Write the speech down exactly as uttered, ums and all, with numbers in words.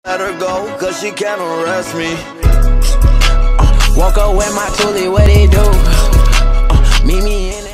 Let her go, cause she can't arrest me. uh, Walk up with my toolie, what they do? uh, Meet me in